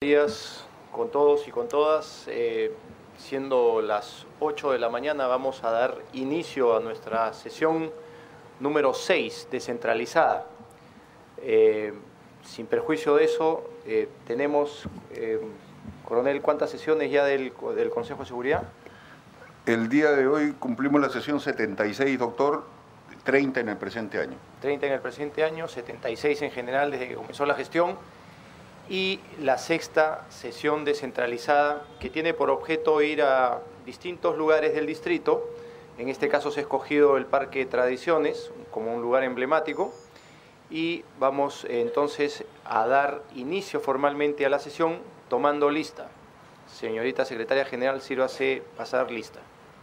Días con todos y con todas. Siendo las 8 de la mañana, vamos a dar inicio a nuestra sesión número 6, descentralizada. Sin perjuicio de eso, tenemos, coronel, ¿cuántas sesiones ya del Consejo de Seguridad? El día de hoy cumplimos la sesión 76, doctor, 30 en el presente año. 30 en el presente año, 76 en general desde que comenzó la gestión. Y la sexta sesión descentralizada, que tiene por objeto ir a distintos lugares del distrito. En este caso se ha escogido el Parque Tradiciones como un lugar emblemático, y vamos entonces a dar inicio formalmente a la sesión tomando lista. Señorita Secretaria General, sírvase pasar lista.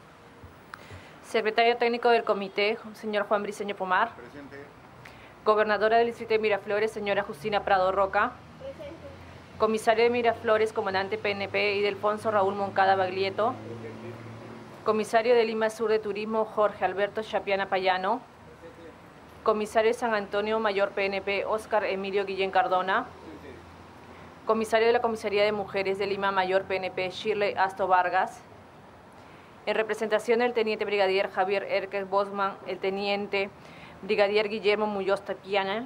Secretario Técnico del Comité, señor Juan Briceño Pomar. Presente. Gobernadora del Distrito de Miraflores, señora Justina Prado Roca. Comisario de Miraflores, comandante PNP, Ildefonso Raúl Moncada Baglietto. Comisario de Lima Sur de Turismo, Jorge Alberto Chapiana Payano. Comisario de San Antonio, mayor PNP, Óscar Emilio Guillén Cardona. Comisario de la Comisaría de Mujeres de Lima, mayor PNP, Shirley Asto Vargas. En representación del teniente brigadier Javier Erques Bosman, el teniente brigadier Guillermo Muñoz Tapiana.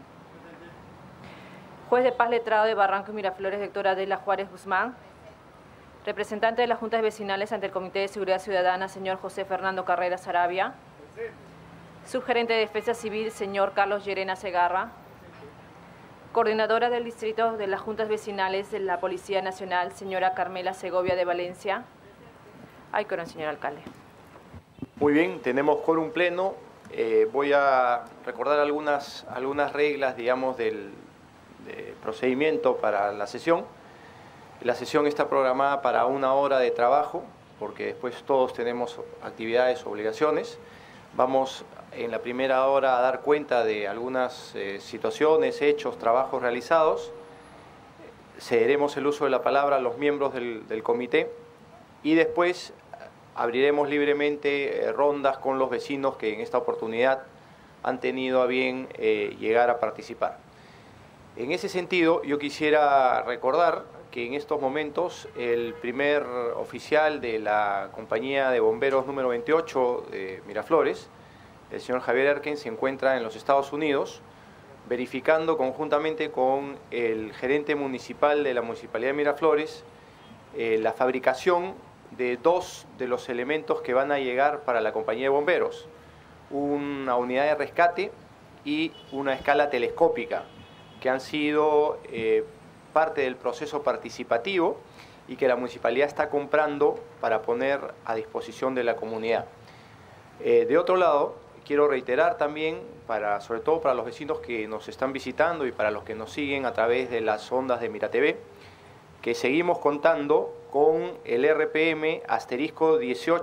Juez de paz letrado de Barranco y Miraflores, doctora Adela Juárez Guzmán. Representante de las juntas vecinales ante el Comité de Seguridad Ciudadana, señor José Fernando Carreras Arabia. Subgerente de Defensa Civil, señor Carlos Llerena Segarra. Coordinadora del distrito de las juntas vecinales de la Policía Nacional, señora Carmela Segovia de Valencia. Hay quórum, señor alcalde. Muy bien, tenemos quórum pleno. Voy a recordar algunas reglas, digamos, de procedimiento para la sesión. La sesión está programada para 1 hora de trabajo, porque después todos tenemos actividades, obligaciones. Vamos en la primera hora a dar cuenta de algunas situaciones, hechos, trabajos realizados. Cederemos el uso de la palabra a los miembros del comité y después abriremos libremente rondas con los vecinos que en esta oportunidad han tenido a bien llegar a participar. En ese sentido, yo quisiera recordar que en estos momentos el primer oficial de la compañía de bomberos número 28 de Miraflores, el señor Javier Erken, se encuentra en los Estados Unidos verificando conjuntamente con el gerente municipal de la Municipalidad de Miraflores la fabricación de 2 de los elementos que van a llegar para la compañía de bomberos: una unidad de rescate y una escala telescópica, que han sido parte del proceso participativo y que la municipalidad está comprando para poner a disposición de la comunidad. De otro lado, quiero reiterar también, sobre todo para los vecinos que nos están visitando y para los que nos siguen a través de las ondas de MiraTV, que seguimos contando con el RPM asterisco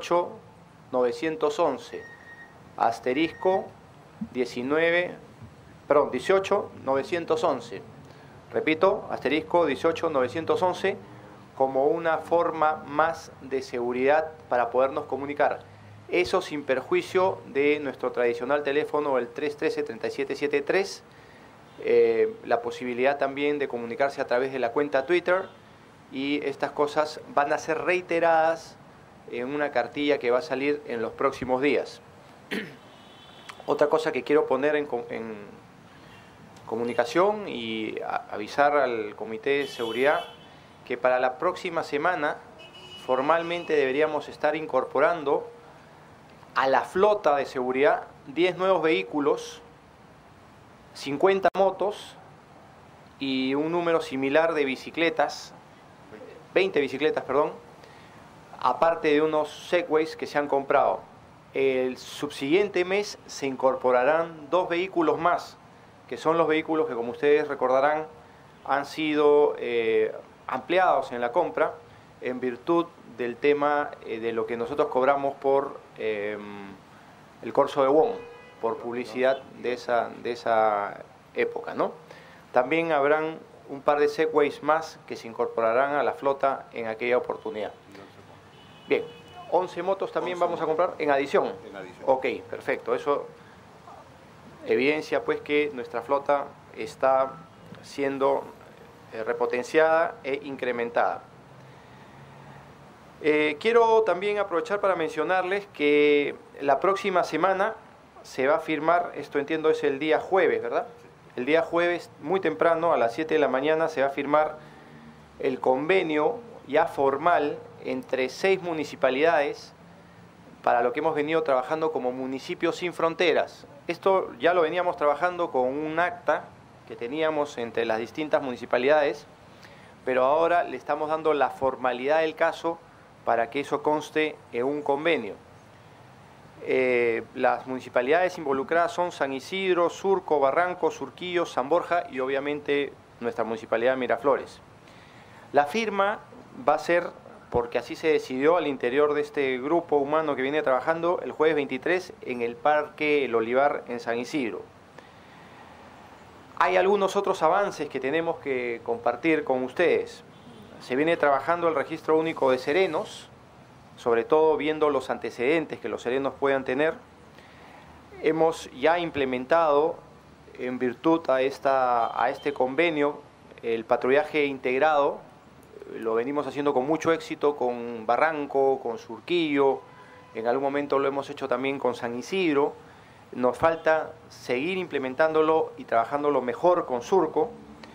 18911, asterisco 18911, repito, asterisco 18911, como una forma más de seguridad para podernos comunicar. Eso sin perjuicio de nuestro tradicional teléfono, el 313-3773, la posibilidad también de comunicarse a través de la cuenta Twitter, y estas cosas van a ser reiteradas en una cartilla que va a salir en los próximos días. Otra cosa que quiero poner en comunicación y avisar al Comité de Seguridad, que para la próxima semana formalmente deberíamos estar incorporando a la flota de seguridad 10 nuevos vehículos, 50 motos y un número similar de bicicletas, 20 bicicletas, perdón, aparte de unos Segways que se han comprado. El subsiguiente mes se incorporarán 2 vehículos más, que son los vehículos que, como ustedes recordarán, han sido ampliados en la compra en virtud del tema de lo que nosotros cobramos por el corso de WOM, por publicidad de esa época, ¿no? También habrán un par de Segways más que se incorporarán a la flota en aquella oportunidad. Bien, 11 motos también vamos a comprar en adición. En adición. Ok, perfecto. Eso evidencia pues que nuestra flota está siendo repotenciada e incrementada. Quiero también aprovechar para mencionarles que la próxima semana se va a firmar, esto entiendo es el día jueves, ¿verdad? El día jueves, muy temprano, a las 7 de la mañana, se va a firmar el convenio ya formal entre 6 municipalidades para lo que hemos venido trabajando como municipios sin fronteras. Esto ya lo veníamos trabajando con un acta que teníamos entre las distintas municipalidades, pero ahora le estamos dando la formalidad del caso para que eso conste en un convenio. Las municipalidades involucradas son San Isidro, Surco, Barranco, Surquillo, San Borja y obviamente nuestra municipalidad de Miraflores. La firma va a ser, porque así se decidió al interior de este grupo humano que viene trabajando, el jueves 23 en el Parque El Olivar en San Isidro. Hay algunos otros avances que tenemos que compartir con ustedes. Se viene trabajando el registro único de serenos, sobre todo viendo los antecedentes que los serenos puedan tener. Hemos ya implementado, en virtud a este convenio, el patrullaje integrado. Lo venimos haciendo con mucho éxito con Barranco, con Surquillo, en algún momento lo hemos hecho también con San Isidro. Nos falta seguir implementándolo y trabajándolo mejor con Surco.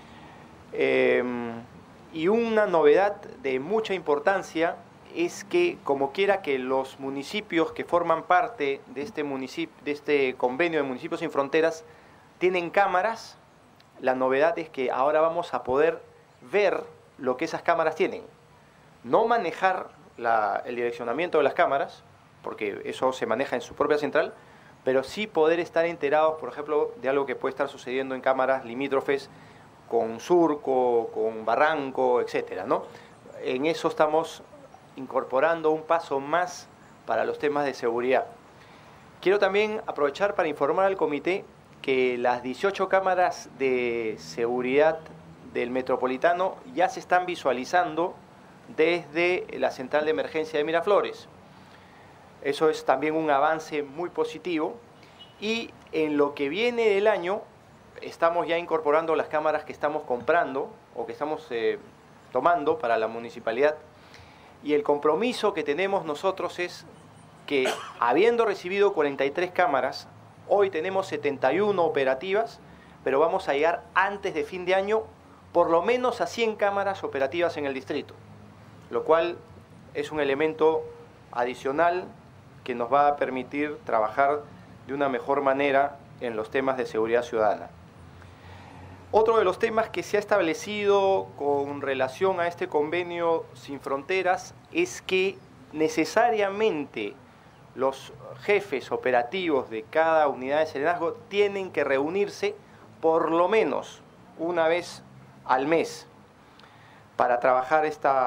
Y una novedad de mucha importancia es que, como quiera que los municipios que forman parte de este convenio de Municipios Sin Fronteras tienen cámaras, la novedad es que ahora vamos a poder ver lo que esas cámaras tienen. No manejar el direccionamiento de las cámaras, porque eso se maneja en su propia central, pero sí poder estar enterados, por ejemplo, de algo que puede estar sucediendo en cámaras limítrofes con Surco, con Barranco, etcétera, ¿no? En eso estamos incorporando un paso más para los temas de seguridad. Quiero también aprovechar para informar al comité que las 18 cámaras de seguridad del Metropolitano ya se están visualizando desde la central de emergencia de Miraflores. Eso es también un avance muy positivo y en lo que viene del año estamos ya incorporando las cámaras que estamos comprando o que estamos tomando para la municipalidad. Y el compromiso que tenemos nosotros es que, habiendo recibido 43 cámaras, hoy tenemos 71 operativas, pero vamos a llegar antes de fin de año por lo menos a 100 cámaras operativas en el distrito, lo cual es un elemento adicional que nos va a permitir trabajar de una mejor manera en los temas de seguridad ciudadana. Otro de los temas que se ha establecido con relación a este convenio Sin Fronteras es que necesariamente los jefes operativos de cada unidad de serenazgo tienen que reunirse por lo menos una vez al mes para trabajar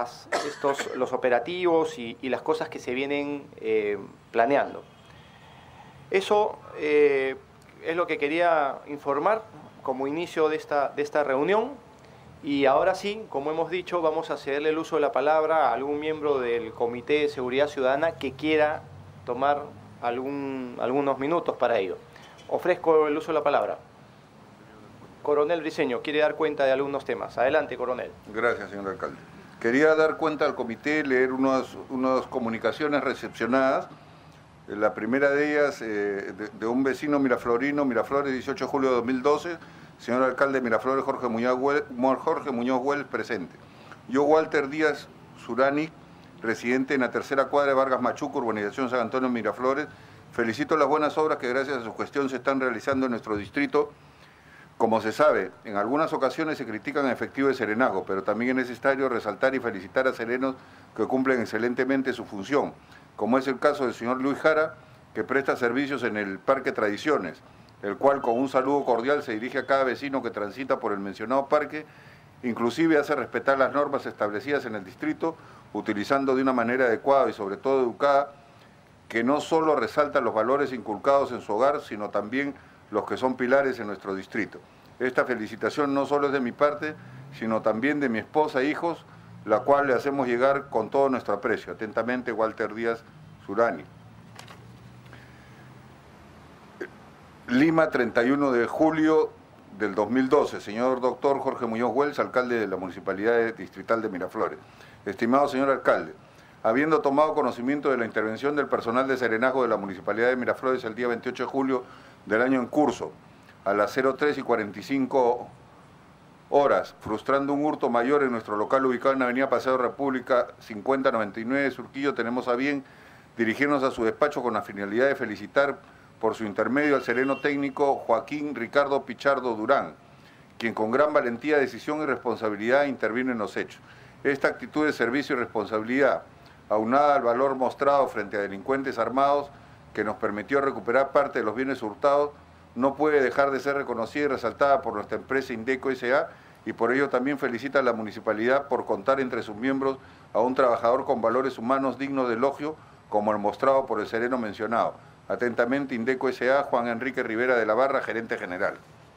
los operativos y las cosas que se vienen planeando. Eso es lo que quería informar como inicio de esta reunión, y ahora sí, como hemos dicho, vamos a cederle el uso de la palabra a algún miembro del Comité de Seguridad Ciudadana que quiera tomar algunos minutos para ello. Ofrezco el uso de la palabra. Coronel Briceño, quiere dar cuenta de algunos temas. Adelante, coronel. Gracias, señor alcalde. Quería dar cuenta al comité, leer unas comunicaciones recepcionadas. La primera de ellas, de un vecino miraflorino, Miraflores, 18 de julio de 2012, señor alcalde de Miraflores, Jorge Muñoz Güell, presente. Yo, Walter Díaz Surani, residente en la tercera cuadra de Vargas Machuco, urbanización San Antonio, Miraflores, felicito las buenas obras que gracias a su gestión se están realizando en nuestro distrito. Como se sabe, en algunas ocasiones se critican el efectivo de serenazgo, pero también es necesario resaltar y felicitar a serenos que cumplen excelentemente su función, como es el caso del señor Luis Jara, que presta servicios en el Parque Tradiciones, el cual con un saludo cordial se dirige a cada vecino que transita por el mencionado parque, inclusive hace respetar las normas establecidas en el distrito, utilizando de una manera adecuada y sobre todo educada, que no solo resalta los valores inculcados en su hogar, sino también los que son pilares en nuestro distrito. Esta felicitación no solo es de mi parte, sino también de mi esposa e hijos, la cual le hacemos llegar con todo nuestro aprecio. Atentamente, Walter Díaz Surani. Lima, 31 de julio del 2012, señor doctor Jorge Muñoz Wells, alcalde de la Municipalidad Distrital de Miraflores. Estimado señor alcalde, habiendo tomado conocimiento de la intervención del personal de serenazgo de la Municipalidad de Miraflores el día 28 de julio del año en curso, a las 03:45 horas, frustrando un hurto mayor en nuestro local ubicado en Avenida Paseo de República 5099 de Surquillo, tenemos a bien dirigirnos a su despacho con la finalidad de felicitar por su intermedio al sereno técnico Joaquín Ricardo Pichardo Durán, quien con gran valentía, decisión y responsabilidad intervino en los hechos. Esta actitud de servicio y responsabilidad, aunada al valor mostrado frente a delincuentes armados que nos permitió recuperar parte de los bienes hurtados, no puede dejar de ser reconocida y resaltada por nuestra empresa Indeco S.A. y por ello también felicita a la municipalidad por contar entre sus miembros a un trabajador con valores humanos dignos de elogio, como el mostrado por el sereno mencionado. Atentamente, Indeco S.A., Juan Enrique Rivera de la Barra, gerente general.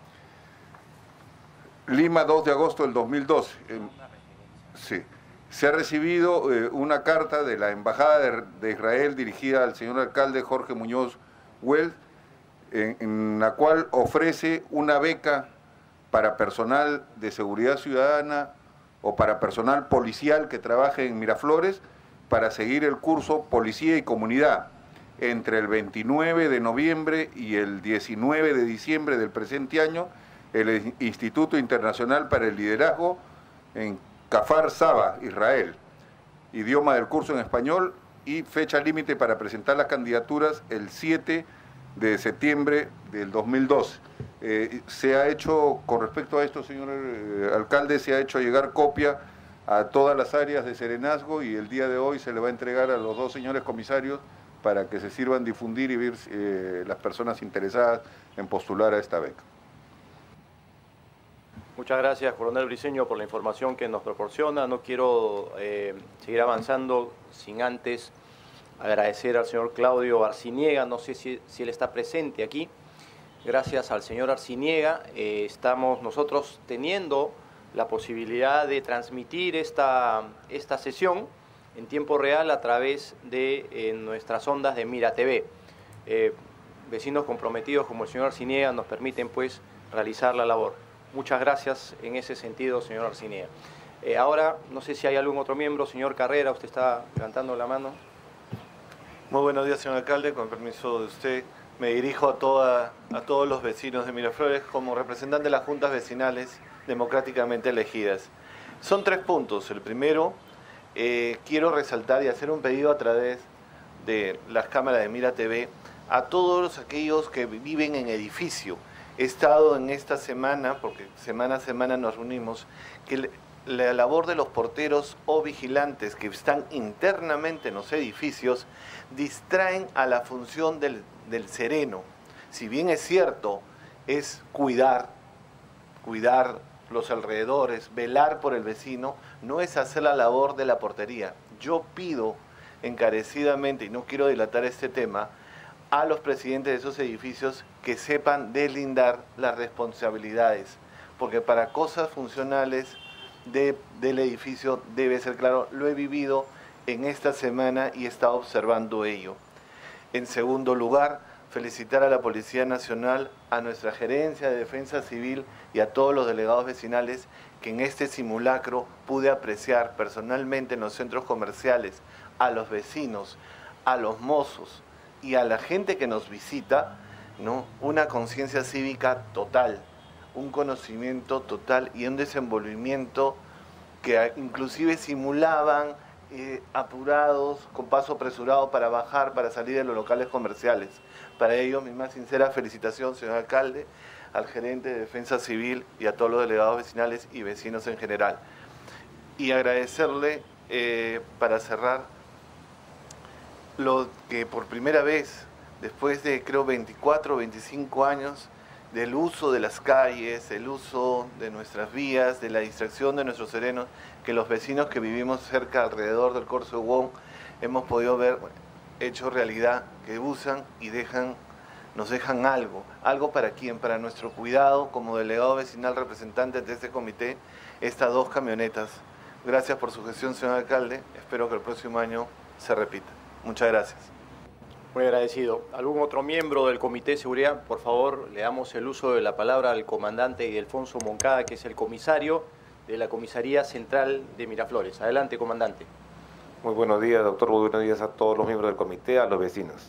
Lima, 2 de agosto del 2012. Sí. Se ha recibido una carta de la Embajada de Israel dirigida al señor alcalde Jorge Muñoz Wells, en la cual ofrece una beca para personal de seguridad ciudadana o para personal policial que trabaje en Miraflores para seguir el curso Policía y Comunidad entre el 29 de noviembre y el 19 de diciembre del presente año, el Instituto Internacional para el Liderazgo en Kfar Saba, Israel. Idioma del curso en español y fecha límite para presentar las candidaturas el 7 de septiembre del 2012. Se ha hecho, con respecto a esto, señor alcalde, se ha hecho llegar copia a todas las áreas de serenazgo y el día de hoy se le va a entregar a los dos señores comisarios para que se sirvan difundir y ver las personas interesadas en postular a esta beca. Muchas gracias, coronel Briceño, por la información que nos proporciona. No quiero seguir avanzando sin antes agradecer al señor Claudio Arciniega, no sé si él está presente aquí. Gracias al señor Arciniega estamos nosotros teniendo la posibilidad de transmitir esta sesión en tiempo real a través de nuestras ondas de Mira TV. Vecinos comprometidos como el señor Arciniega nos permiten pues realizar la labor. Muchas gracias en ese sentido, señor Arciniega. Ahora, no sé si hay algún otro miembro. Señor Carrera, usted está levantando la mano. Muy buenos días, señor alcalde. Con permiso de usted, me dirijo a todos los vecinos de Miraflores como representante de las juntas vecinales democráticamente elegidas. Son 3 puntos. El primero, quiero resaltar y hacer un pedido a través de las cámaras de Mira TV a todos aquellos que viven en edificio. He estado en esta semana, porque semana a semana nos reunimos, que la labor de los porteros o vigilantes que están internamente en los edificios distraen a la función del sereno. Si bien es cierto, es cuidar los alrededores, velar por el vecino, no es hacer la labor de la portería. Yo pido encarecidamente, y no quiero dilatar este tema, a los presidentes de esos edificios que sepan deslindar las responsabilidades, porque para cosas funcionales del edificio debe ser claro. Lo he vivido en esta semana y he estado observando ello. En segundo lugar, felicitar a la Policía Nacional, a nuestra Gerencia de Defensa Civil y a todos los delegados vecinales que en este simulacro pude apreciar personalmente en los centros comerciales a los vecinos, a los mozos y a la gente que nos visita, ¿no? Una conciencia cívica total, un conocimiento total y un desenvolvimiento que inclusive simulaban apurados, con paso apresurado para bajar, para salir de los locales comerciales. Para ello, mi más sincera felicitación, señor alcalde, al gerente de Defensa Civil y a todos los delegados vecinales y vecinos en general. Y agradecerle, para cerrar, lo que por primera vez, después de creo 24 o 25 años, del uso de las calles, el uso de nuestras vías, de la distracción de nuestros serenos, que los vecinos que vivimos cerca, alrededor del Corso de Wong, hemos podido ver hecho realidad, que usan y nos dejan algo para quién, para nuestro cuidado como delegado vecinal representante de este comité, estas 2 camionetas. Gracias por su gestión, señor alcalde, espero que el próximo año se repita. Muchas gracias. Muy agradecido. ¿Algún otro miembro del Comité de Seguridad? Por favor, le damos el uso de la palabra al comandante Ildefonso Moncada, que es el comisario de la Comisaría Central de Miraflores. Adelante, comandante. Muy buenos días, doctor. Muy buenos días a todos los miembros del comité, a los vecinos.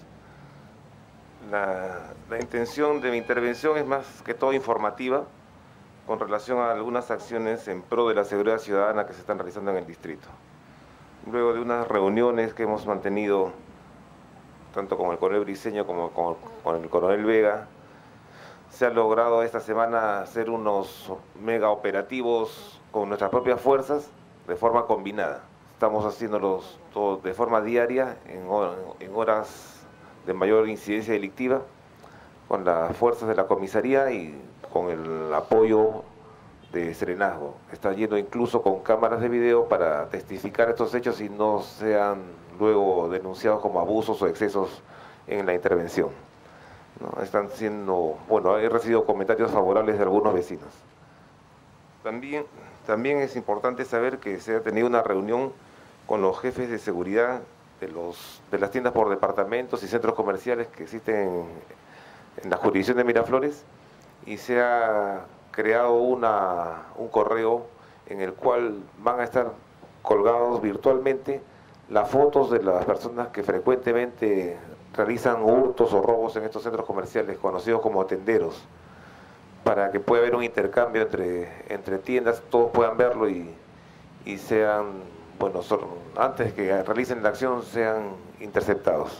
La intención de mi intervención es más que todo informativa con relación a algunas acciones en pro de la seguridad ciudadana que se están realizando en el distrito. Luego de unas reuniones que hemos mantenido tanto con el coronel Briceño como con el coronel Vega, se ha logrado esta semana hacer unos mega operativos con nuestras propias fuerzas de forma combinada. Estamos haciéndolos todos de forma diaria, en horas de mayor incidencia delictiva, con las fuerzas de la comisaría y con el apoyo de Serenazgo. Está yendo incluso con cámaras de video para testificar estos hechos y no sean luego denunciados como abusos o excesos en la intervención. ¿No? Están siendo, bueno, he recibido comentarios favorables de algunos vecinos. También es importante saber que se ha tenido una reunión con los jefes de seguridad de las tiendas por departamentos y centros comerciales que existen en la jurisdicción de Miraflores, y se ha creado un correo en el cual van a estar colgados virtualmente las fotos de las personas que frecuentemente realizan hurtos o robos en estos centros comerciales, conocidos como tenderos, para que pueda haber un intercambio entre tiendas, todos puedan verlo y sean, bueno, antes que realicen la acción, sean interceptados.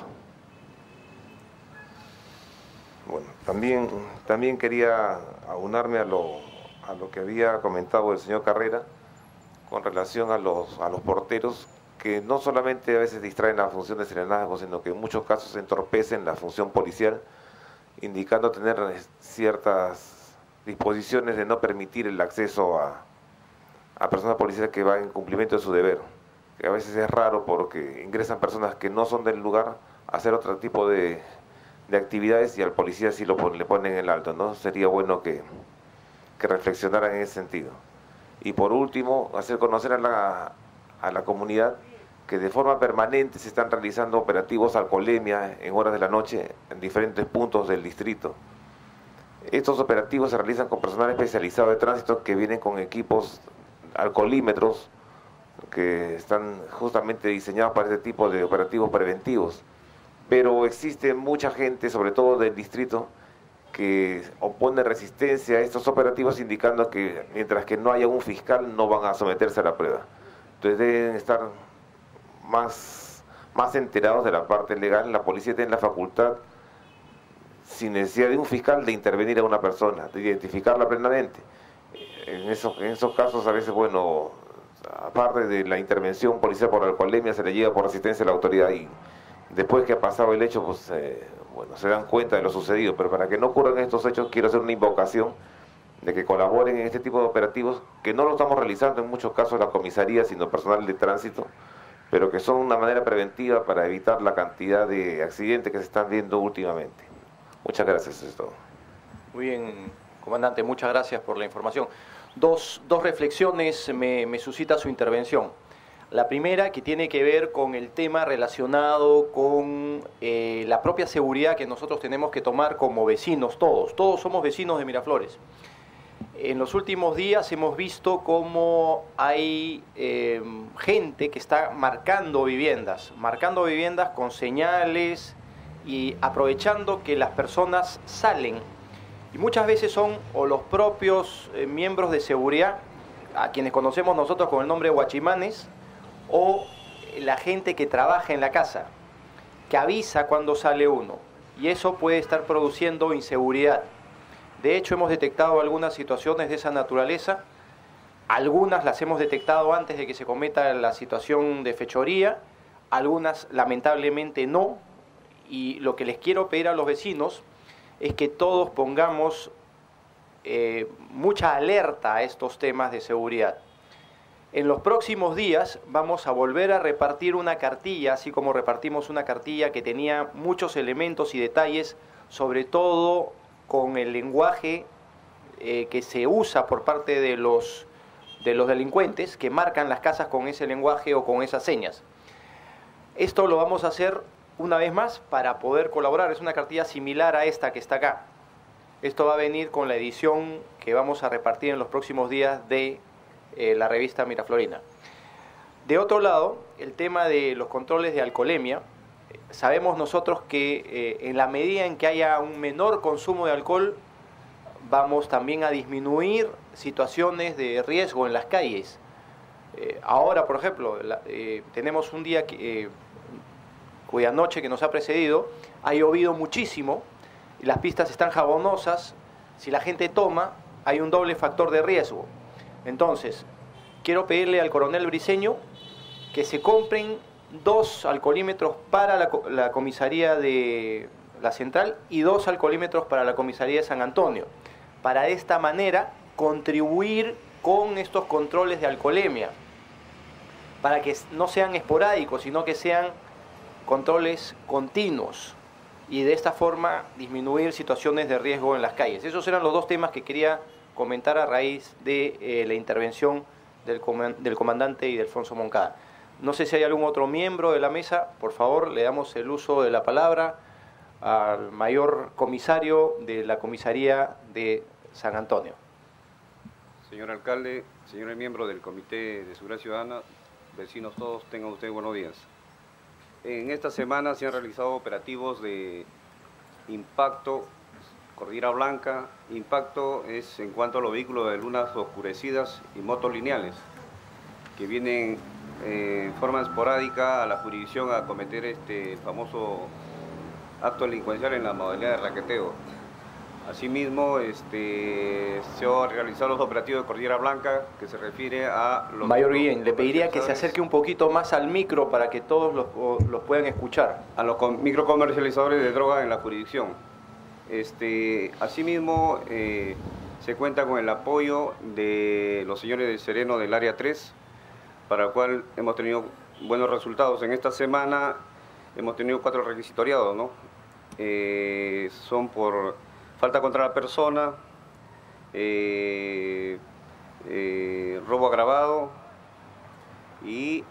Bueno, también quería aunarme a lo que había comentado el señor Carrera con relación a los porteros, que no solamente a veces distraen la función de serenazgo, sino que en muchos casos entorpecen la función policial, indicando tener ciertas disposiciones de no permitir el acceso a personas policiales que van en cumplimiento de su deber, que a veces es raro porque ingresan personas que no son del lugar a hacer otro tipo de actividades y al policía sí le ponen el alto, ¿no? Sería bueno que reflexionaran en ese sentido. Y por último, hacer conocer a la comunidad que de forma permanente se están realizando operativos alcoholemia en horas de la noche en diferentes puntos del distrito. Estos operativos se realizan con personal especializado de tránsito que vienen con equipos alcoholímetros que están justamente diseñados para este tipo de operativos preventivos. Pero existe mucha gente, sobre todo del distrito, que opone resistencia a estos operativos, indicando que mientras que no haya un fiscal no van a someterse a la prueba. Entonces deben estar más enterados de la parte legal. La policía tiene la facultad, sin necesidad de un fiscal, de intervenir a una persona, de identificarla plenamente. En esos casos a veces, bueno, aparte de la intervención policial por alcoholemia, se le lleva por asistencia a la autoridad y después que ha pasado el hecho, pues bueno, se dan cuenta de lo sucedido. Pero para que no ocurran estos hechos, quiero hacer una invocación de que colaboren en este tipo de operativos, que no lo estamos realizando en muchos casos la comisaría, sino personal de tránsito, pero que son una manera preventiva para evitar la cantidad de accidentes que se están viendo últimamente. Muchas gracias, eso es todo. Muy bien, comandante, muchas gracias por la información. Dos reflexiones me suscita su intervención. La primera, que tiene que ver con el tema relacionado con la propia seguridad que nosotros tenemos que tomar como vecinos, todos somos vecinos de Miraflores. En los últimos días hemos visto cómo hay gente que está marcando viviendas con señales y aprovechando que las personas salen. Y muchas veces son o los propios miembros de seguridad, a quienes conocemos nosotros con el nombre de guachimanes, o la gente que trabaja en la casa, que avisa cuando sale uno. Y eso puede estar produciendo inseguridad. De hecho, hemos detectado algunas situaciones de esa naturaleza. Algunas las hemos detectado antes de que se cometa la situación de fechoría, algunas lamentablemente no. Y lo que les quiero pedir a los vecinos es que todos pongamos mucha alerta a estos temas de seguridad. En los próximos días vamos a volver a repartir una cartilla, así como repartimos una cartilla que tenía muchos elementos y detalles, sobre todo con el lenguaje que se usa por parte de los delincuentes, que marcan las casas con ese lenguaje o con esas señas. Esto lo vamos a hacer una vez más, para poder colaborar. Es una cartilla similar a esta que está acá. Esto va a venir con la edición que vamos a repartir en los próximos días de la revista Miraflorina. De otro lado, el tema de los controles de alcoholemia. Sabemos nosotros que en la medida en que haya un menor consumo de alcohol, vamos también a disminuir situaciones de riesgo en las calles. Ahora, por ejemplo, tenemos un día cuya noche que nos ha precedido, ha llovido muchísimo, y las pistas están jabonosas. Si la gente toma, hay un doble factor de riesgo. Entonces, quiero pedirle al coronel Briceño que se compren 2 alcoholímetros para la comisaría de la Central y 2 alcoholímetros para la comisaría de San Antonio, para de esta manera contribuir con estos controles de alcoholemia, para que no sean esporádicos, sino que sean controles continuos, y de esta forma disminuir situaciones de riesgo en las calles. Esos eran los 2 temas que quería comentar a raíz de la intervención del comandante Ildefonso Moncada. No sé si hay algún otro miembro de la mesa. Por favor, le damos el uso de la palabra al mayor comisario de la comisaría de San Antonio. Señor alcalde, señores miembros del Comité de Seguridad Ciudadana, vecinos todos, tengan ustedes buenos días. En esta semana se han realizado operativos de impacto, Cordillera Blanca. Impacto es en cuanto a los vehículos de lunas oscurecidas y motos lineales, que vienen en forma esporádica a la jurisdicción a cometer el famoso acto delincuencial en la modalidad de raqueteo. Asimismo, se han realizado los operativos de Cordillera Blanca, que se refiere a los... Mayor Guillén, le pediría que se acerque un poquito más al micro para que todos los puedan escuchar. A los microcomercializadores de droga en la jurisdicción. Asimismo, se cuenta con el apoyo de los señores del Sereno del Área 3, para el cual hemos tenido buenos resultados. En esta semana hemos tenido 4 requisitoriados, ¿no? Son por falta contra la persona, robo agravado y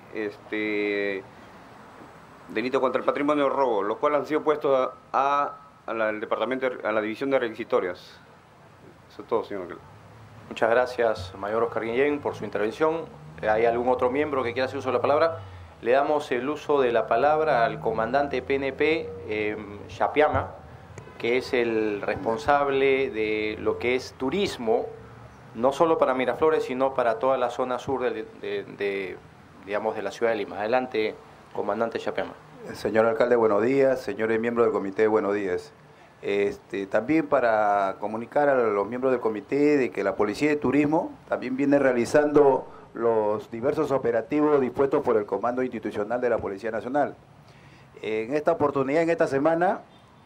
delito contra el patrimonio, robo, los cuales han sido puestos al departamento, a la división de requisitorias. Eso es todo, señor alcalde. Muchas gracias, mayor Oscar Guillén, por su intervención. ¿Hay algún otro miembro que quiera hacer uso de la palabra? Le damos el uso de la palabra al comandante PNP, Chapiama, que es el responsable de lo que es turismo, no solo para Miraflores, sino para toda la zona sur digamos, de la ciudad de Lima. Adelante, comandante Chapiama. Señor alcalde, buenos días. Señores miembros del comité, buenos días. También para comunicar a los miembros del comité de que la Policía de Turismo también viene realizando los diversos operativos dispuestos por el Comando Institucional de la Policía Nacional. En esta oportunidad, en esta semana,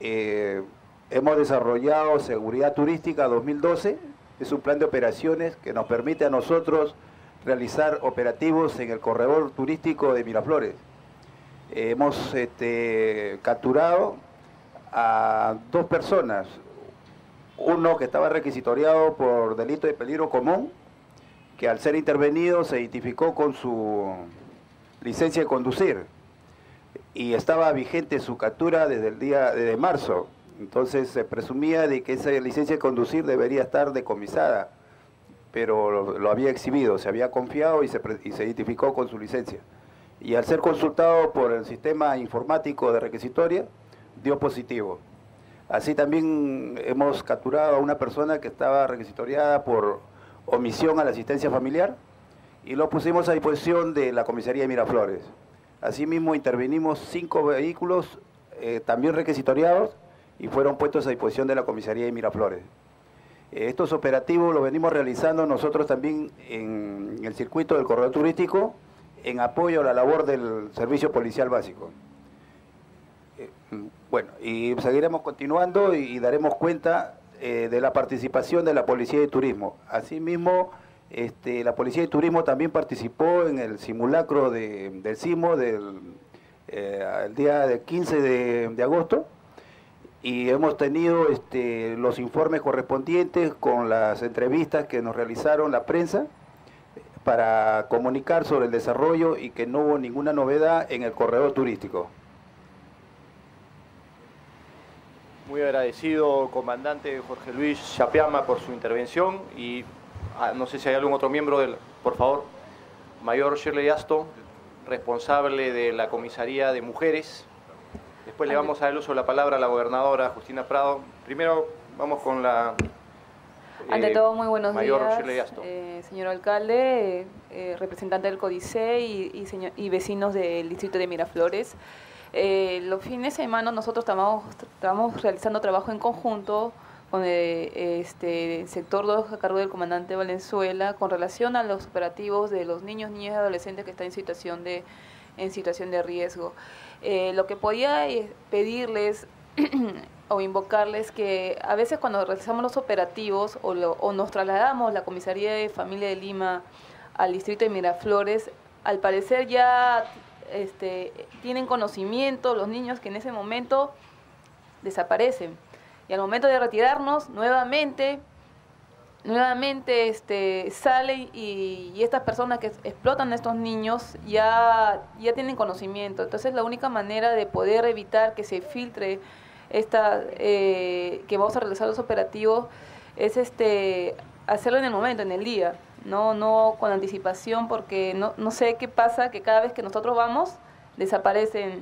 hemos desarrollado Seguridad Turística 2012, es un plan de operaciones que nos permite a nosotros realizar operativos en el corredor turístico de Miraflores. Hemos capturado a 2 personas, uno que estaba requisitoriado por delito de peligro común, que al ser intervenido se identificó con su licencia de conducir y estaba vigente su captura desde marzo. Entonces se presumía de que esa licencia de conducir debería estar decomisada, pero lo había exhibido, se había confiado y se identificó con su licencia. Y al ser consultado por el sistema informático de requisitoria, dio positivo. Así también hemos capturado a una persona que estaba requisitoriada por omisión a la asistencia familiar y lo pusimos a disposición de la comisaría de Miraflores. Asimismo intervenimos 5 vehículos también requisitoriados y fueron puestos a disposición de la comisaría de Miraflores. Estos operativos los venimos realizando nosotros también en el circuito del corredor turístico en apoyo a la labor del servicio policial básico. Bueno, y seguiremos continuando y daremos cuenta de la participación de la Policía de Turismo. Asimismo, la Policía de Turismo también participó en el simulacro del sismo el día del 15 de agosto y hemos tenido los informes correspondientes con las entrevistas que nos realizaron la prensa para comunicar sobre el desarrollo y que no hubo ninguna novedad en el corredor turístico. Muy agradecido, comandante Jorge Luis Chapeama, por su intervención y no sé si hay algún otro miembro del... Por favor, Mayor Shirley Asto, responsable de la Comisaría de Mujeres. Después le vamos a dar el uso de la palabra a la gobernadora Justina Prado. Primero vamos con la... Ante todo, muy buenos Mayor días, Shirley Asto. Señor alcalde, representante del CODICE y vecinos del distrito de Miraflores. Los fines de semana nosotros estamos realizando trabajo en conjunto con el sector 2 a cargo del comandante Valenzuela con relación a los operativos de los niños, niñas y adolescentes que están en situación de riesgo. Lo que podía pedirles o invocarles que a veces cuando realizamos los operativos o nos trasladamos la Comisaría de Familia de Lima al distrito de Miraflores, al parecer ya tienen conocimiento los niños que en ese momento desaparecen. Y al momento de retirarnos, nuevamente salen y estas personas que explotan a estos niños ya tienen conocimiento. Entonces la única manera de poder evitar que se filtre que vamos a realizar los operativos es hacerlo en el momento, en el día, no con anticipación, porque no sé qué pasa, que cada vez que nosotros vamos desaparecen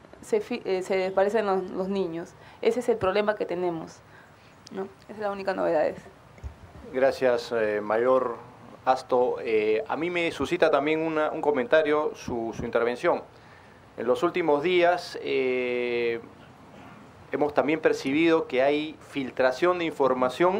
los niños. Ese es el problema que tenemos, ¿no? Esa es la única novedad. Gracias, Mayor Asto. A mí me suscita también un comentario su intervención. En los últimos días hemos también percibido que hay filtración de información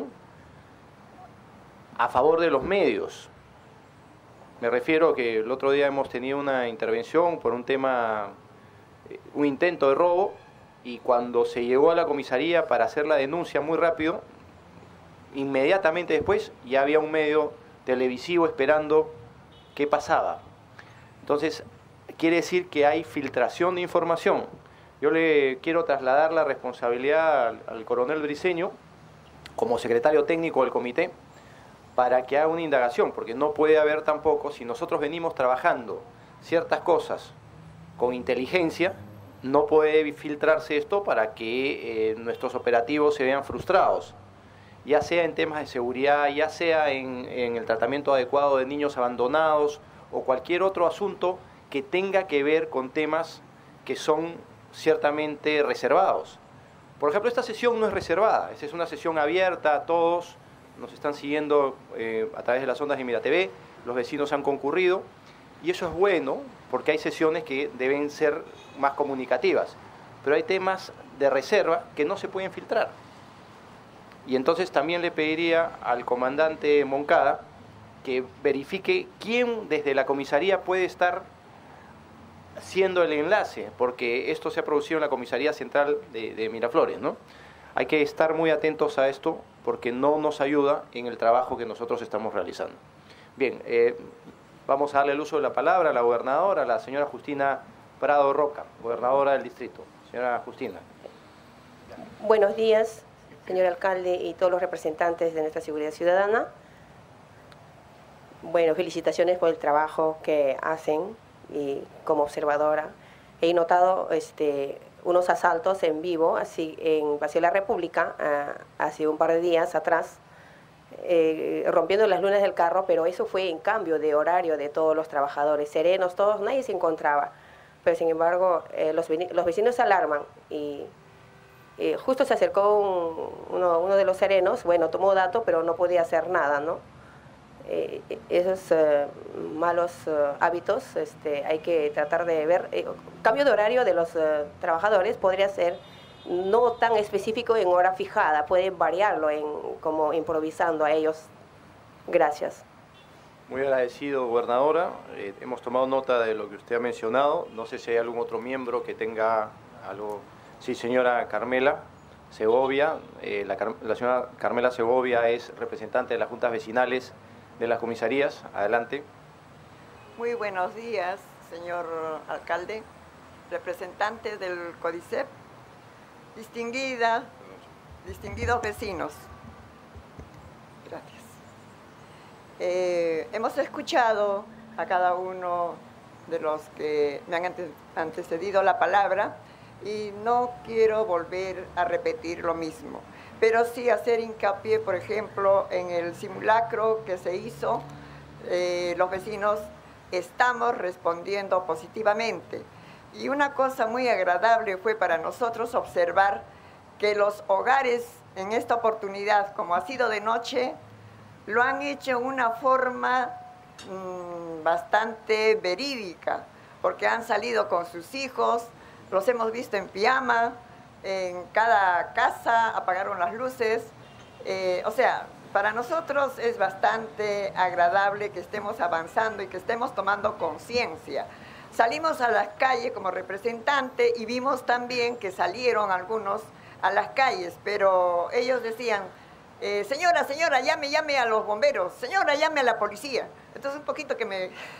a favor de los medios. Me refiero a que el otro día hemos tenido una intervención por un tema, un intento de robo, y cuando se llegó a la comisaría para hacer la denuncia muy rápido, inmediatamente después ya había un medio televisivo esperando qué pasaba. Entonces, quiere decir que hay filtración de información. Yo le quiero trasladar la responsabilidad al coronel Briceño, como secretario técnico del comité, para que haga una indagación, porque no puede haber tampoco, si nosotros venimos trabajando ciertas cosas con inteligencia, no puede filtrarse esto para que nuestros operativos se vean frustrados, ya sea en temas de seguridad, ya sea en el tratamiento adecuado de niños abandonados o cualquier otro asunto que tenga que ver con temas que son ciertamente reservados. Por ejemplo, esta sesión no es reservada, esta es una sesión abierta a todos, nos están siguiendo a través de las ondas de Mira TV, los vecinos han concurrido, y eso es bueno, porque hay sesiones que deben ser más comunicativas, pero hay temas de reserva que no se pueden filtrar. Y entonces también le pediría al comandante Moncada que verifique quién desde la comisaría puede estar siendo el enlace, porque esto se ha producido en la comisaría central de Miraflores, ¿no? Hay que estar muy atentos a esto porque no nos ayuda en el trabajo que nosotros estamos realizando. Bien, vamos a darle el uso de la palabra a la gobernadora, a la señora Justina Prado Roca, gobernadora del distrito. Señora Justina. Buenos días, señor alcalde y todos los representantes de nuestra seguridad ciudadana. Bueno, felicitaciones por el trabajo que hacen y como observadora. He notado unos asaltos en vivo así en Paseo de la República hace un par de días atrás, rompiendo las lunas del carro, pero eso fue en cambio de horario de todos los trabajadores, serenos, todos, nadie se encontraba. Pero sin embargo, los vecinos se alarman y justo se acercó uno de los serenos, bueno, tomó dato, pero no podía hacer nada, ¿no? Esos malos hábitos hay que tratar de ver. Cambio de horario de los trabajadores podría ser no tan específico en hora fijada, pueden variarlo como improvisando a ellos. Gracias. Muy agradecido, gobernadora. Hemos tomado nota de lo que usted ha mencionado. No sé si hay algún otro miembro que tenga algo. Sí, señora Carmela Segovia. La señora Carmela Segovia es representante de las juntas vecinales de las comisarías. Adelante. Muy buenos días, señor alcalde, representantes del CODICEP, distinguidos vecinos. Gracias. Hemos escuchado a cada uno de los que me han antecedido la palabra y no quiero volver a repetir lo mismo, pero sí hacer hincapié, por ejemplo, en el simulacro que se hizo. Los vecinos estamos respondiendo positivamente, y una cosa muy agradable fue para nosotros observar que los hogares en esta oportunidad, como ha sido de noche, lo han hecho en una forma bastante verídica, porque han salido con sus hijos, los hemos visto en pijama, en cada casa apagaron las luces, o sea, para nosotros es bastante agradable que estemos avanzando y que estemos tomando conciencia. Salimos a las calles como representante y vimos también que salieron algunos a las calles, pero ellos decían, señora, llame a los bomberos, señora, llame a la policía. Entonces un poquito que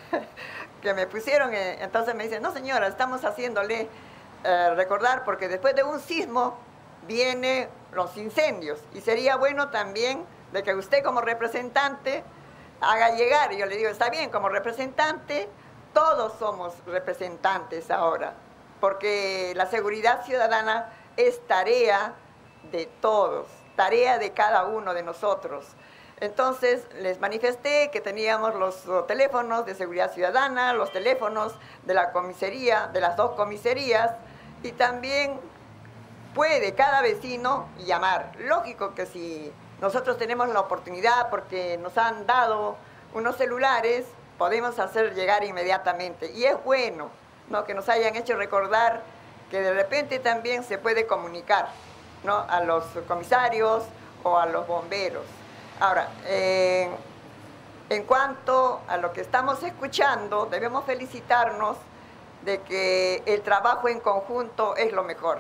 me pusieron, entonces me dicen, no señora, estamos haciéndole recordar, porque después de un sismo vienen los incendios, y sería bueno también de que usted como representante haga llegar. Y yo le digo, está bien, como representante, todos somos representantes ahora, porque la seguridad ciudadana es tarea de todos, tarea de cada uno de nosotros. Entonces les manifesté que teníamos los teléfonos de seguridad ciudadana, los teléfonos de la comisaría, de las 2 comisarías, y también puede cada vecino llamar. Lógico que si nosotros tenemos la oportunidad, porque nos han dado unos celulares, podemos hacer llegar inmediatamente. Y es bueno, ¿no?, que nos hayan hecho recordar que de repente también se puede comunicar, ¿no?, a los comisarios o a los bomberos. Ahora, en cuanto a lo que estamos escuchando, debemos felicitarnos de que el trabajo en conjunto es lo mejor.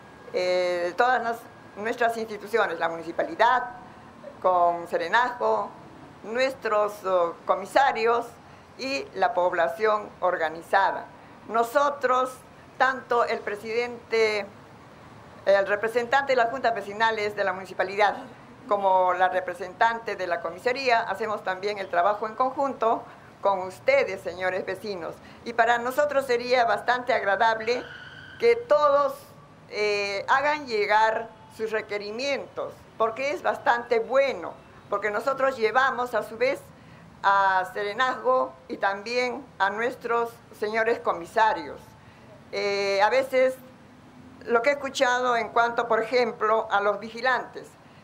Todas nuestras instituciones, la municipalidad, con Serenazgo, nuestros comisarios y la población organizada. Nosotros, tanto el presidente, el representante de las juntas vecinales de la municipalidad, como la representante de la comisaría, hacemos también el trabajo en conjunto con ustedes, señores vecinos. Y para nosotros sería bastante agradable que todos hagan llegar sus requerimientos, porque es bastante bueno, porque nosotros llevamos a su vez a Serenazgo y también a nuestros señores comisarios. A veces lo que he escuchado en cuanto, por ejemplo, a los vigilantes,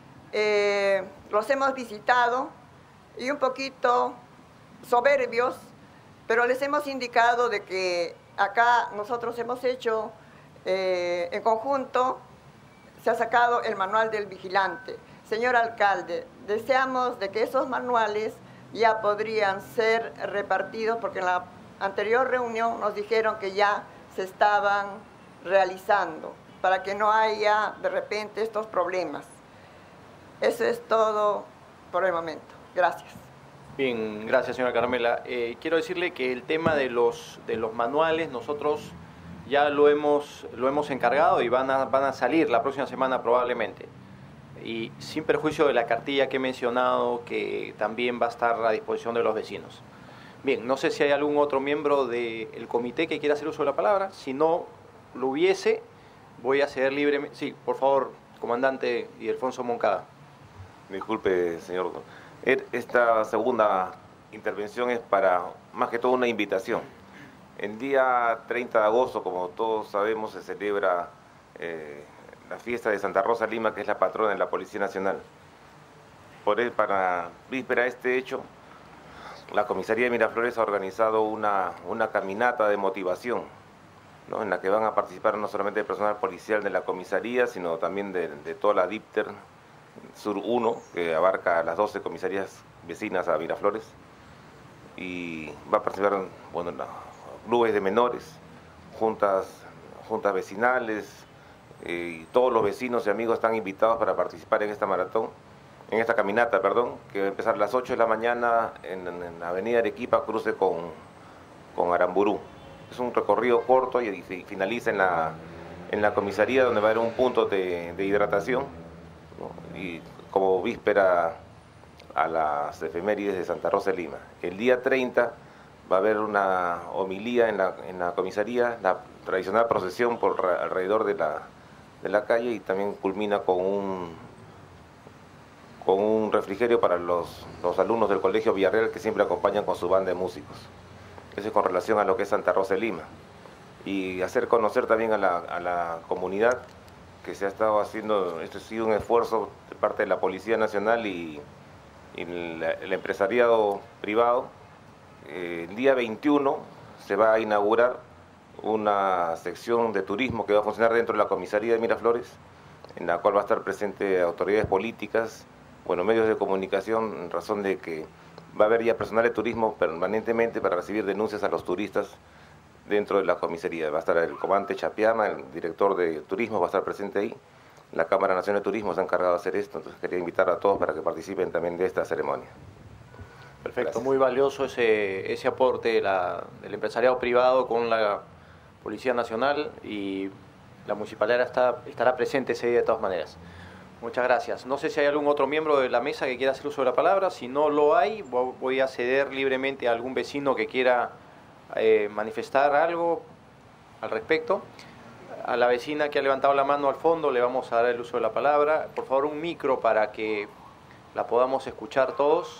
los hemos visitado y un poquito soberbios, pero les hemos indicado de que acá nosotros hemos hecho en conjunto, se ha sacado el manual del vigilante. Señor alcalde, deseamos de que esos manuales ya podrían ser repartidos, porque en la anterior reunión nos dijeron que ya se estaban realizando, para que no haya de repente estos problemas. Eso es todo por el momento. Gracias. Bien, gracias señora Carmela. Quiero decirle que el tema de los manuales nosotros ya lo hemos encargado y van a salir la próxima semana probablemente. Y sin perjuicio de la cartilla que he mencionado, que también va a estar a disposición de los vecinos. Bien, no sé si hay algún otro miembro del comité que quiera hacer uso de la palabra. Si no lo hubiese, voy a ceder libremente. Sí, por favor, comandante Ildefonso Moncada. Disculpe, señor. Esta segunda intervención es para, más que todo, una invitación. El día 30 de agosto, como todos sabemos, se celebra la fiesta de Santa Rosa Lima, que es la patrona de la Policía Nacional. Para víspera de este hecho, la Comisaría de Miraflores ha organizado una caminata de motivación, ¿no?, en la que van a participar no solamente el personal policial de la comisaría, sino también de toda la DIPTER Sur 1, que abarca las 12 comisarías vecinas a Miraflores, y va a participar, bueno, clubes de menores, juntas vecinales, y todos los vecinos y amigos están invitados para participar en esta caminata, que va a empezar a las 8 de la mañana en la avenida Arequipa, cruce con Aramburú. Es un recorrido corto y finaliza en la comisaría, donde va a haber un punto de hidratación, ¿no?, y como víspera a las efemérides de Santa Rosa de Lima. El día 30 va a haber una homilía en la comisaría, la tradicional procesión por alrededor de la calle, y también culmina con un refrigerio para los alumnos del Colegio Villarreal, que siempre acompañan con su banda de músicos. Eso es con relación a lo que es Santa Rosa de Lima. Y hacer conocer también a la comunidad que se ha estado haciendo, esto ha sido un esfuerzo de parte de la Policía Nacional y el empresariado privado. El día 21 se va a inaugurar una sección de turismo que va a funcionar dentro de la comisaría de Miraflores, en la cual va a estar presente autoridades políticas, medios de comunicación, en razón de que va a haber ya personal de turismo permanentemente para recibir denuncias a los turistas dentro de la comisaría. Va a estar el comandante Chapiama, el director de turismo, va a estar presente ahí. La Cámara Nacional de Turismo se ha encargado de hacer esto, entonces quería invitar a todos para que participen también de esta ceremonia. Perfecto, Gracias. muy valioso ese aporte del empresariado privado con la Policía Nacional, y la municipalidad estará presente ese día de todas maneras. Muchas gracias. No sé si hay algún otro miembro de la mesa que quiera hacer uso de la palabra. Si no lo hay, voy a ceder libremente a algún vecino que quiera manifestar algo al respecto. A la vecina que ha levantado la mano al fondo le vamos a dar el uso de la palabra. Por favor, un micro para que la podamos escuchar todos.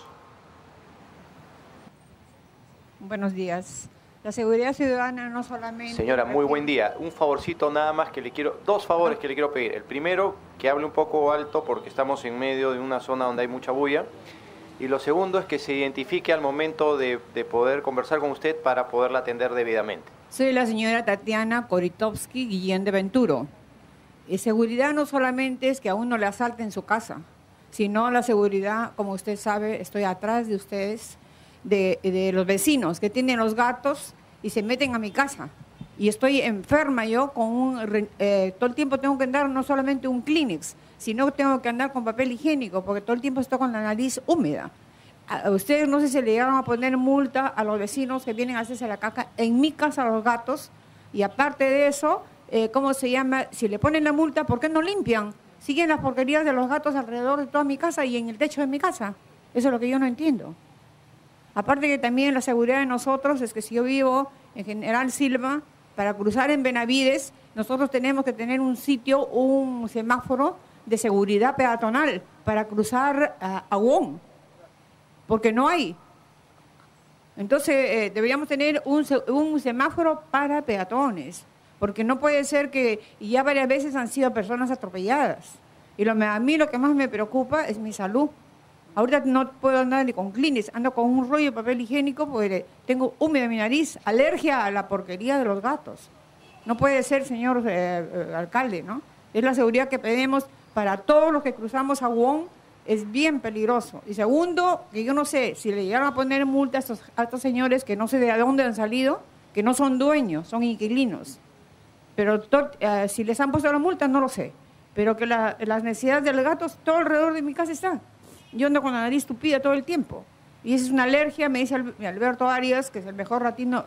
Buenos días. La seguridad ciudadana no solamente... Señora, muy buen día. Un favorcito nada más que le quiero... Dos favores que le quiero pedir. El primero, que hable un poco alto porque estamos en medio de una zona donde hay mucha bulla. Y lo segundo es que se identifique al momento de poder conversar con usted para poderla atender debidamente. Soy la señora Tatiana Koritovsky Guillén de Venturo. Y seguridad no solamente es que a uno le asalten su casa, sino la seguridad, como usted sabe, estoy atrás de ustedes, de los vecinos que tienen los gatos y se meten a mi casa. Y estoy enferma yo con todo el tiempo tengo que andar no solamente un Kleenex, sino tengo que andar con papel higiénico porque todo el tiempo estoy con la nariz húmeda. A ustedes no sé si le llegaron a poner multa a los vecinos que vienen a hacerse la caca en mi casa a los gatos, y aparte de eso, ¿cómo se llama? Si le ponen la multa, ¿por qué no limpian? Siguen las porquerías de los gatos alrededor de toda mi casa y en el techo de mi casa. Eso es lo que yo no entiendo. Aparte que también la seguridad de nosotros es que si yo vivo en General Silva, para cruzar en Benavides, nosotros tenemos que tener un sitio, un semáforo de seguridad peatonal para cruzar a Huón, porque no hay. Entonces deberíamos tener un semáforo para peatones, porque no puede ser que ya varias veces han sido personas atropelladas. Y a mí lo que más me preocupa es mi salud. Ahorita no puedo andar ni con Kleenex, ando con un rollo de papel higiénico porque tengo húmeda mi nariz, alergia a la porquería de los gatos. No puede ser, señor alcalde, ¿no? Es la seguridad que pedimos para todos los que cruzamos a Huón, es bien peligroso. Y segundo, que yo no sé si le llegaron a poner multa a estos señores que no sé de dónde han salido, que no son dueños, son inquilinos. Pero si les han puesto la multa, no lo sé. Pero que las necesidades de los gatos todo alrededor de mi casa están. Yo ando con la nariz tupida todo el tiempo. Y esa es una alergia, me dice Alberto Arias, que es el mejor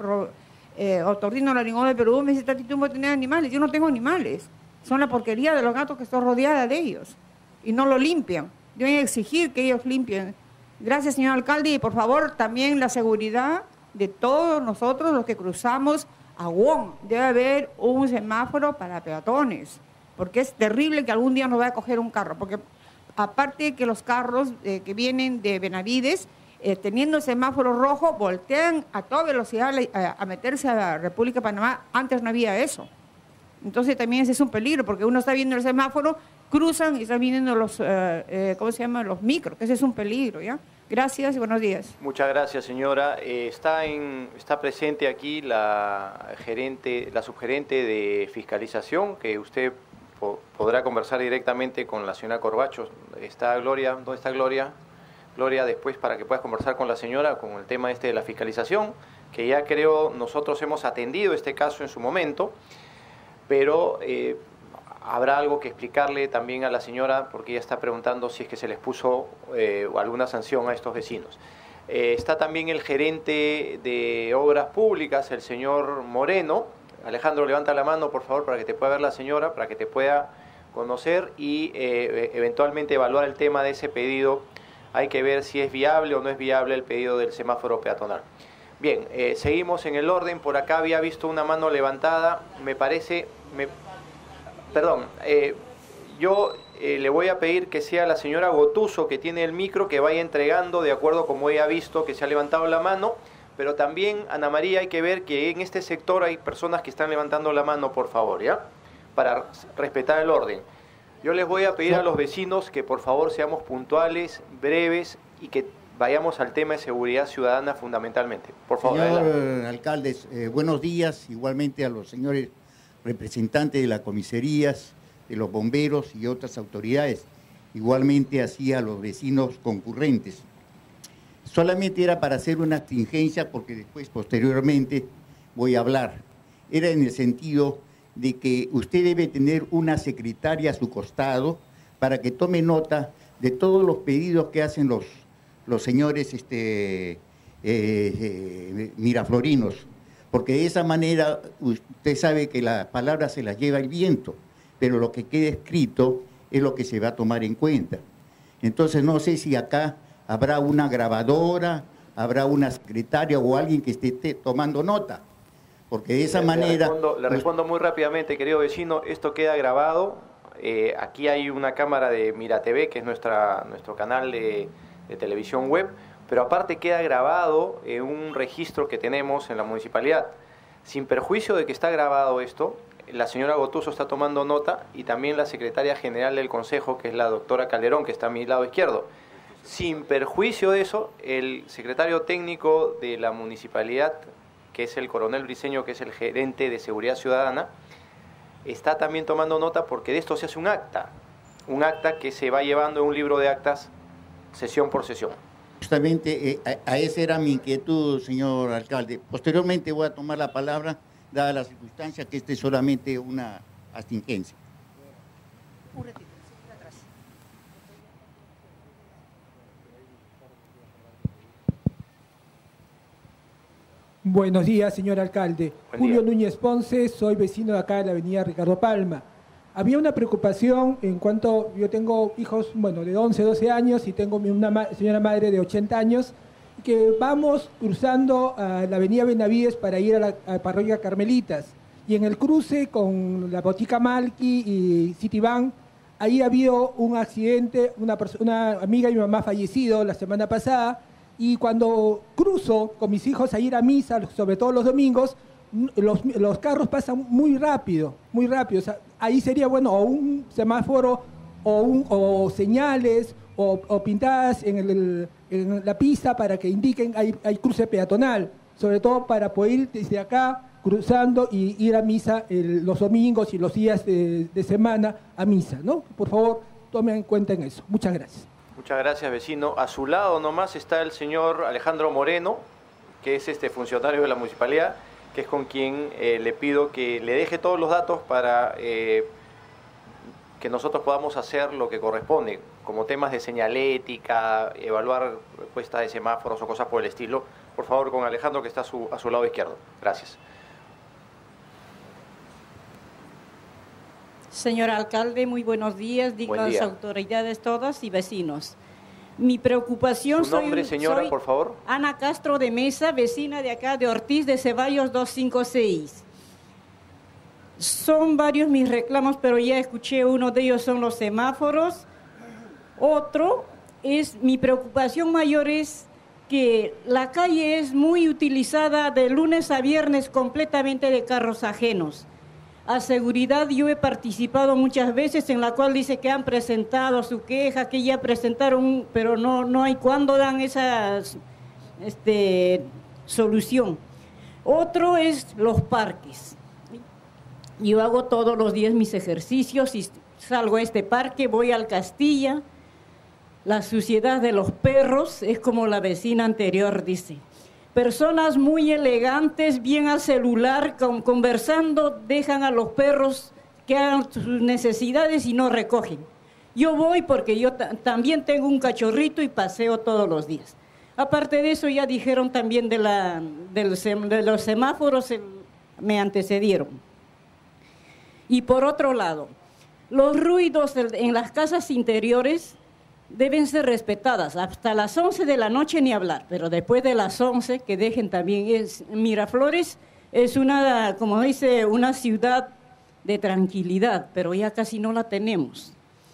otorrinolaringólogo de Perú, me dice, Tati, tú no tienes animales. Yo no tengo animales. Son la porquería de los gatos que estoy rodeada de ellos. Y no lo limpian. Deben exigir que ellos limpien. Gracias, señor alcalde. Y por favor, también la seguridad de todos nosotros, los que cruzamos a Huón. Debe haber un semáforo para peatones. Porque es terrible que algún día nos vaya a coger un carro. Porque aparte que los carros que vienen de Benavides, teniendo el semáforo rojo, voltean a toda velocidad a meterse a la República de Panamá. Antes no había eso. Entonces también ese es un peligro, porque uno está viendo el semáforo, cruzan y están viniendo los, ¿cómo se llama? Los micros, que ese es un peligro, ¿ya? Gracias y buenos días. Muchas gracias, señora. Está presente aquí la subgerente de fiscalización, que usted podrá conversar directamente con la señora Corbacho. ¿Está Gloria? ¿Dónde está Gloria? Gloria, después para que puedas conversar con la señora con el tema de la fiscalización, que ya creo nosotros hemos atendido este caso en su momento, pero habrá algo que explicarle también a la señora, porque ella está preguntando si es que se les puso alguna sanción a estos vecinos. Está también el gerente de Obras Públicas, el señor Moreno. Alejandro, levanta la mano, por favor, para que te pueda ver la señora, para que te pueda conocer y eventualmente evaluar el tema de ese pedido. Hay que ver si es viable o no es viable el pedido del semáforo peatonal. Bien, seguimos en el orden. Por acá había visto una mano levantada. Me parece... Perdón, yo le voy a pedir que sea la señora Gotuso, que tiene el micro, que vaya entregando de acuerdo como ella ha visto que se ha levantado la mano. Pero también, Ana María, hay que ver que en este sector hay personas que están levantando la mano, por favor, ¿ya? Para respetar el orden. Yo les voy a pedir a los vecinos que por favor seamos puntuales, breves y que vayamos al tema de seguridad ciudadana fundamentalmente. Por favor, señor adelante. alcalde, buenos días, igualmente a los señores representantes de las comisarías, de los bomberos y otras autoridades, igualmente así a los vecinos concurrentes. Solamente era para hacer una contingencia porque después, posteriormente, voy a hablar. Era en el sentido de que usted debe tener una secretaria a su costado para que tome nota de todos los pedidos que hacen los señores miraflorinos, porque de esa manera usted sabe que las palabras se las lleva el viento, pero lo que queda escrito es lo que se va a tomar en cuenta. Entonces no sé si acá habrá una grabadora, habrá una secretaria o alguien que esté tomando nota, porque de esa manera... Le respondo muy rápidamente, querido vecino, esto queda grabado. Aquí hay una cámara de Mira TV, que es nuestro canal de televisión web, pero aparte queda grabado un registro que tenemos en la municipalidad. Sin perjuicio de que está grabado esto, la señora Gotuso está tomando nota y también la secretaria general del Consejo, que es la doctora Calderón, que está a mi lado izquierdo. Sin perjuicio de eso, el secretario técnico de la municipalidad, que es el coronel Briceño, que es el gerente de seguridad ciudadana, está también tomando nota porque de esto se hace un acta que se va llevando en un libro de actas sesión por sesión. Justamente a esa era mi inquietud, señor alcalde. Posteriormente voy a tomar la palabra, dada la circunstancia que este es solamente una contingencia. Buenos días, señor alcalde. Julio Núñez Ponce, soy vecino de acá de la avenida Ricardo Palma. Había una preocupación en cuanto yo tengo hijos, bueno, de 11, 12 años y tengo una señora madre de 80 años, que vamos cruzando a la avenida Benavides para ir a la parroquia Carmelitas. Y en el cruce con la botica Malqui y Citibank, ahí ha habido un accidente, una amiga de mi mamá fallecido la semana pasada. Y cuando cruzo con mis hijos a ir a misa, sobre todo los domingos, los carros pasan muy rápido, muy rápido. O sea, ahí sería bueno o un semáforo o señales o pintadas en la pista para que indiquen hay cruce peatonal, sobre todo para poder ir desde acá cruzando y ir a misa los domingos y los días de semana a misa, ¿no? Por favor, tomen en cuenta en eso. Muchas gracias. Muchas gracias, vecino. A su lado nomás está el señor Alejandro Moreno, que es funcionario de la municipalidad, que es con quien le pido que le deje todos los datos para que nosotros podamos hacer lo que corresponde, como temas de señalética, evaluar puesta de semáforos o cosas por el estilo. Por favor, con Alejandro, que está a su lado izquierdo. Gracias. Señor alcalde, muy buenos días, dignas autoridades todas y vecinos. Mi preocupación... ¿Su nombre, señora, por favor? Ana Castro de Mesa, vecina de acá de Ortiz de Ceballos 256. Son varios mis reclamos, pero ya escuché uno de ellos son los semáforos. Otro es, mi preocupación mayor es que la calle es muy utilizada de lunes a viernes completamente de carros ajenos. A seguridad yo he participado muchas veces en la cual dice que han presentado su queja, que ya presentaron, pero no hay cuándo dan esa solución. Otro es los parques. Yo hago todos los días mis ejercicios y salgo a este parque, voy al Castilla. La suciedad de los perros es como la vecina anterior dice. Personas muy elegantes, bien al celular, conversando, dejan a los perros que hagan sus necesidades y no recogen. Yo voy porque yo también tengo un cachorrito y paseo todos los días. Aparte de eso, ya dijeron también de los semáforos, me antecedieron. Y por otro lado, los ruidos en las casas interiores deben ser respetadas. Hasta las 11 de la noche ni hablar, pero después de las 11 que dejen también. Miraflores es una, como dice, una ciudad de tranquilidad, pero ya casi no la tenemos.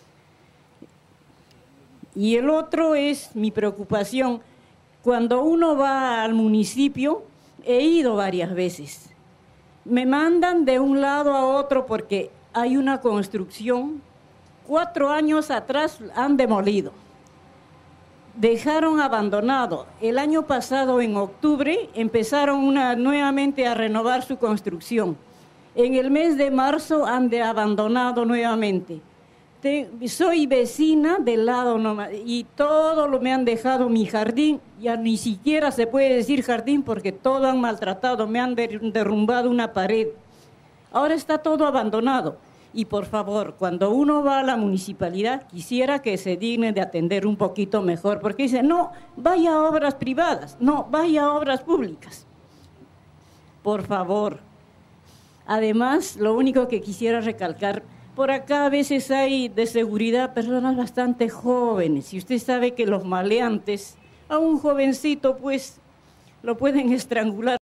Y el otro es mi preocupación. Cuando uno va al municipio, he ido varias veces. Me mandan de un lado a otro porque hay una construcción. 4 años atrás han demolido. Dejaron abandonado. El año pasado, en octubre, empezaron nuevamente a renovar su construcción. En el mes de marzo han abandonado nuevamente. Soy vecina del lado nomás, y todo lo me han dejado mi jardín, ya ni siquiera se puede decir jardín porque todo han maltratado, me han derrumbado una pared. Ahora está todo abandonado. Y por favor, cuando uno va a la municipalidad, quisiera que se dignen de atender un poquito mejor, porque dicen, no, vaya a obras privadas, no, vaya a obras públicas. Por favor. Además, lo único que quisiera recalcar, por acá a veces hay de seguridad personas bastante jóvenes, y usted sabe que los maleantes, a un jovencito pues lo pueden estrangular.